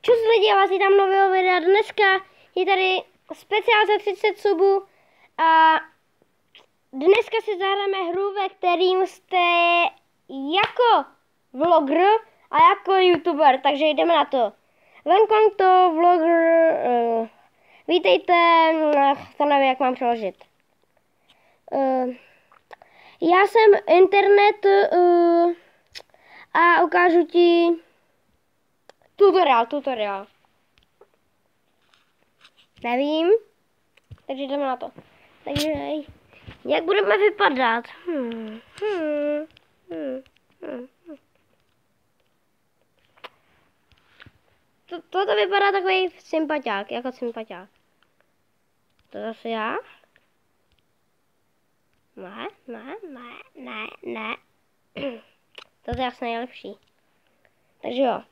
Čus lidi, já vás vítám nového videa. Dneska je tady speciál za 30 subů a dneska si zahrajeme hru, ve kterým jste jako vlogger a jako youtuber, takže jdeme na to. Welcome to vlogger, vítejte, to nevím, jak mám přeložit. Já jsem internet a ukážu ti tutoriál. Nevím, takže jdeme na to. Takže jak budeme vypadat? Toto vypadá takový sympatiák, jako sympatiák. To zase já? Ne. Toto je asi nejlepší. Takže jo.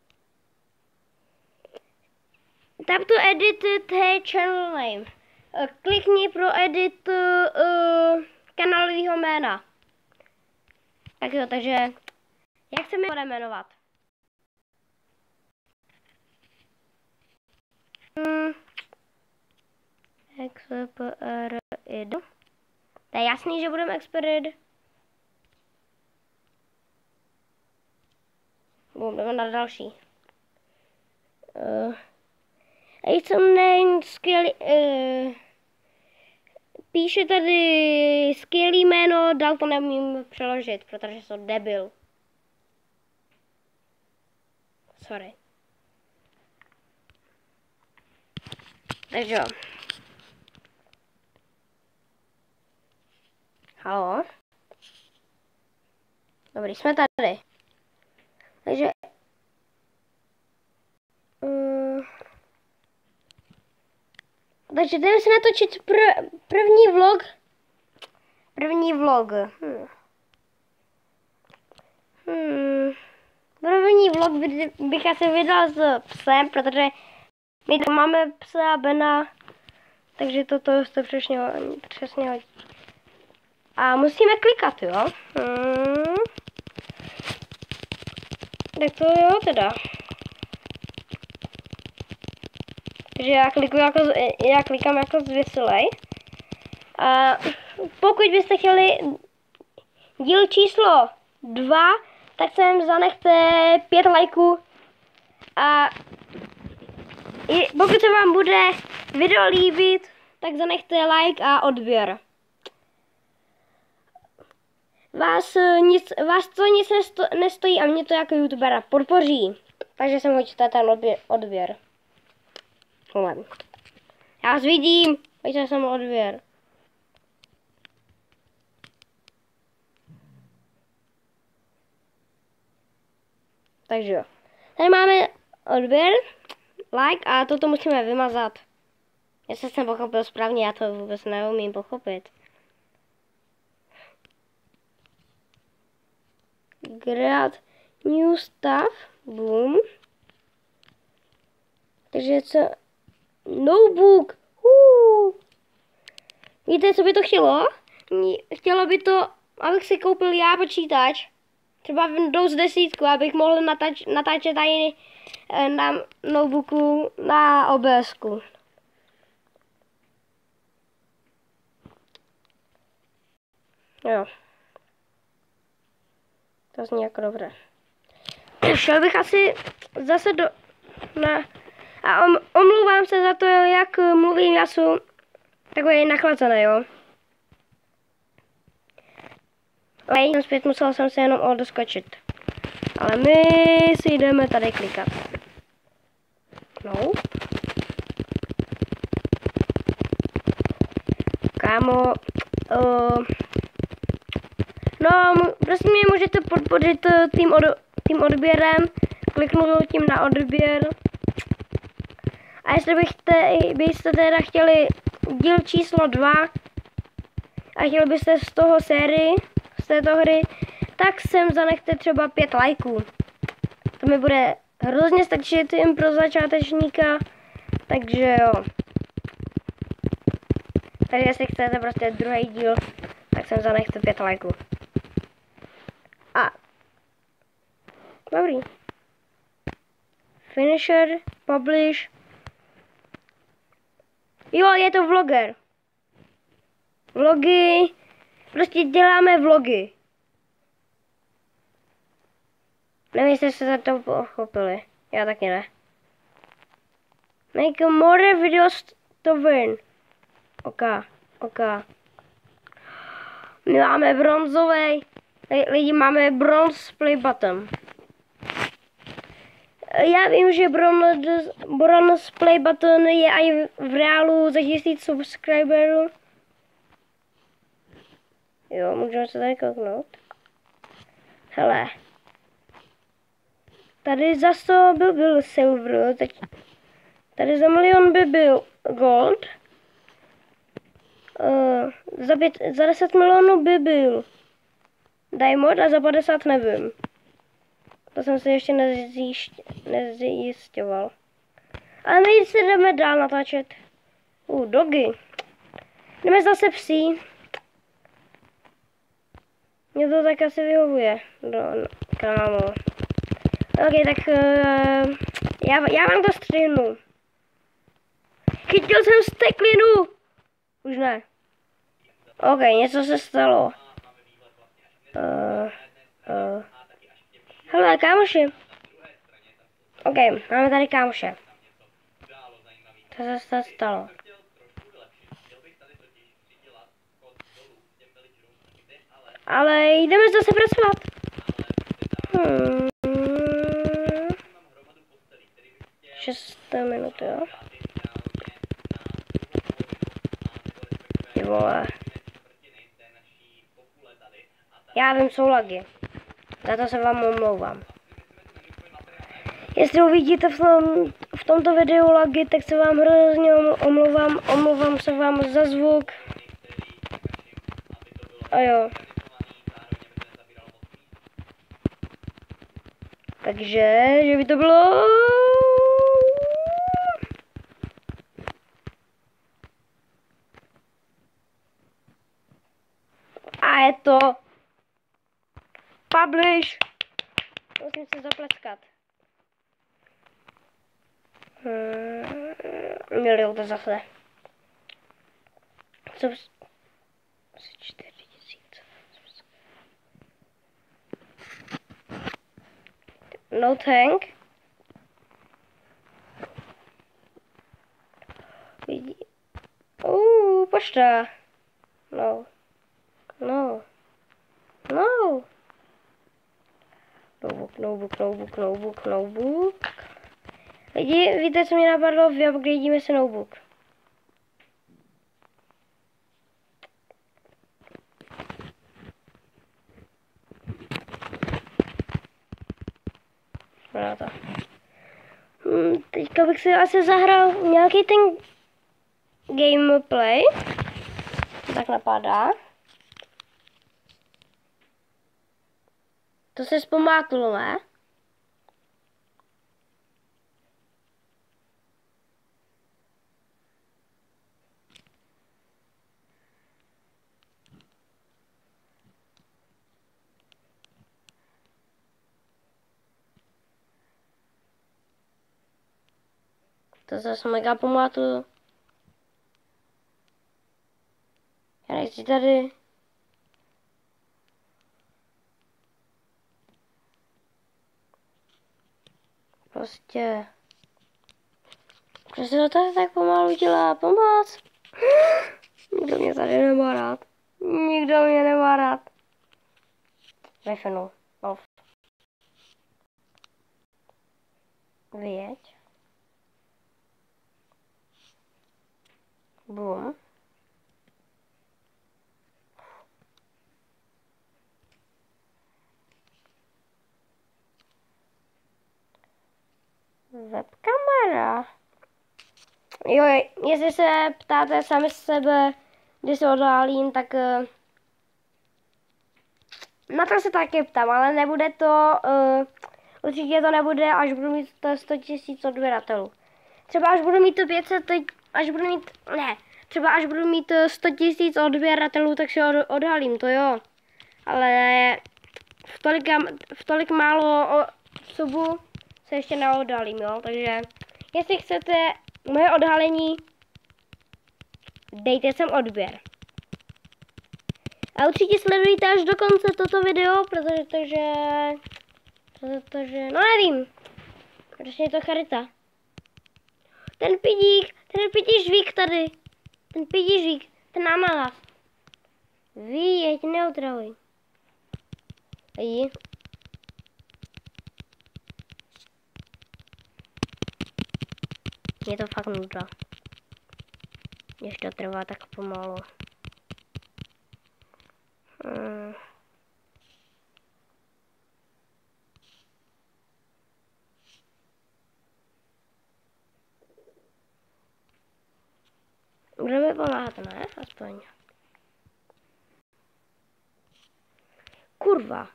Tap to edit the channel name. Klikni pro edit kanálového jména. Tak jo, takže jak se mi bude jmenovat? Experid. To je jasný, že budeme Experid. Jdeme na další. Jsem skvělý, píše tady skvělý jméno, dál to nemůžu přeložit, protože jsem debil. Sorry. Takže jo. Haló? Dobrý, jsme tady. Takže takže jdeme se natočit první vlog. První vlog bych asi vydal s psem, protože my tam máme psa Bena, takže toto to přesně hodí. A musíme klikat, jo? Tak to jo teda. Takže já klikám jako zvěsilej. A pokud byste chtěli díl číslo 2, tak sem zanechte 5 lajků. A pokud se vám bude video líbit, tak zanechte like a odběr. Vás to nic nestojí a mě to jako youtubera podpoří. Takže jsem hoďte ten odběr. Já vás vidím, pojďte jsem odběr. Takže jo. Tady máme odběr, like a toto musíme vymazat. Jestli jsem pochopil správně, já to vůbec neumím pochopit. Create new stuff, boom. Takže co? Notebook. Víte, co by to chtělo? Chtělo by to, abych si koupil já počítač. Třeba Windows 10, abych mohl natáčet tady na notebooku na OBSku. Jo. To zní jako dobré. Šel bych asi zase a omlouvám se za to, jak mluvím, já jsem takový nachlazený, jo. Ale zpět musel jsem se jenom odoskočit. Ale my si jdeme tady klikat. No. Kámo. No, prostě mě můžete podpořit tím odběrem. Kliknutím na odběr. A jestli byste teda chtěli díl číslo 2 a chtěli byste z toho sérii, z této hry, tak sem zanechte třeba 5 lajků. To mi bude hrozně stačit jen pro začátečníka, takže jo. Takže jestli chcete prostě druhý díl, tak sem zanechte 5 lajků. A dobrý. Finisher, publish. Jo, je to vloger. Vlogy. Prostě děláme vlogy. Nevím, jestli jste to pochopili. Já taky ne. Make more videos to win. OK. My máme bronzový. Lidi, máme bronze play button. Já vím, že bronze play button je i v reálu za 1000 subscriberů. Jo, můžeme se tady kouknout. Hele. Tady za 100 by byl silver, teď tady za 1 milion by byl gold. Za 10 milionů by byl diamond a za 50 nevím. To jsem si ještě nezjišťoval. Ale my si jdeme dál natáčet. Dogy. Jdeme zase psí. Mně to tak asi vyhovuje do kanálu. OK, tak já vám to střihnu. Chytil jsem steklinu. Už ne. OK, něco se stalo. Hele, kámoši. OK, máme tady kámoše. Co se stalo? Ale jdeme zase pracovat. 6 minut, jo. Ty vole. Já vím, jsou lagy. Za to se vám omlouvám. Jestli uvidíte v tomto videu lagy, tak se vám hrozně omlouvám. Omlouvám se vám za zvuk. A jo. Takže, že by to bylo... A je to... Publish. Musím se zapleskat. Milion to zase. Co? 4000. No tank. Pošta. No. Notebook. Lidi, víte, co mě napadlo? Vyupgradíme se notebook. Teďka bych si asi zahrál nějaký ten gameplay. Tak napadá. To se zpomátlo, ne? To zase mega pomátlo. Já nechci tady. Prostě. Proč se to tady tak pomalu dělá? Pomoc! Nikdo mě tady nemá rád. Nikdo mě nemá rád. Vyfnu. Off. Vyjeď. Boom. Webkamera. Jo, jestli se ptáte sami sebe, kdy se odhalím, tak na to se taky ptám, ale nebude to, určitě to nebude, až budu mít 100 000 odběratelů. Třeba až budu mít to 500, třeba až budu mít 100 000 odběratelů, tak se odhalím, to jo. Ale v tolik málo se ještě neodhalím, jo. Takže jestli chcete moje odhalení, dejte sem odběr. A určitě sledujte až do konce toto video, protože no nevím, protože je to charita. Ten pidížvík tady, ten námalaz. Ví, jeď neutravuj. Jí. Je to fakt nuda. Když to trvá tak pomalu. Kdo mi pomáhat, ne? Aspoň. Kurva.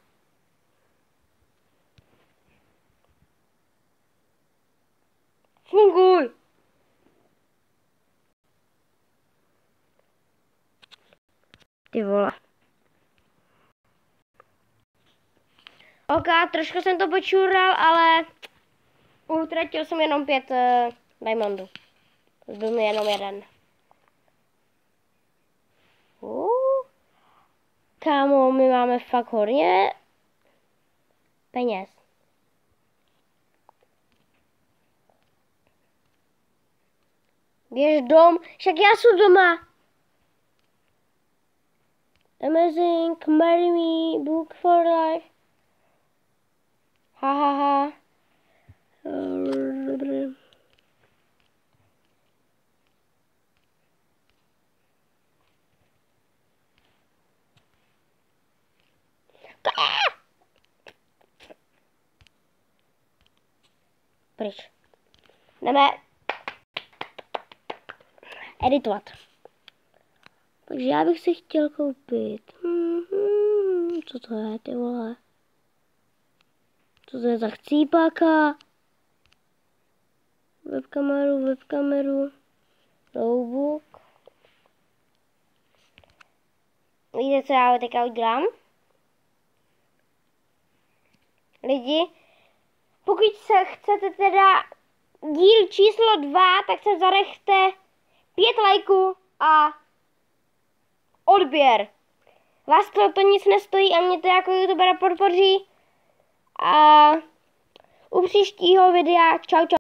Funguj! Ty vole. Ok, trošku jsem to počural, ale utratil jsem jenom 5 diamondů. Zbyl mi jenom 1. Kámo, my máme fakt hodně peněz. Běž dom, však já jsem doma. Amazing, marry me, book for life. Ha ha ha. Pryč. Jdeme editovat. Takže já bych si chtěl koupit. Co to je, ty vole? Co to je za chcípáka? Webkameru. Notebook. Víte, co já teďka udělám? Lidi, pokud se chcete teda díl číslo 2, tak se zanechte 5 lajků a odběr. Vás to nic nestojí a mě to jako youtubera podpoří. A u příštího videa čau.